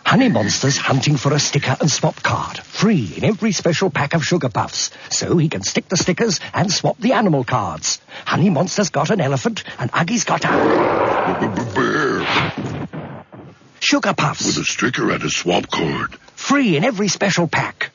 Honey Monster's hunting for a sticker and swap card, free in every special pack of Sugar Puffs, so he can stick the stickers and swap the animal cards. Honey Monster's got an elephant, and Uggy's got a... bear. Sugar Puffs. With a sticker and a swap card. Free in every special pack.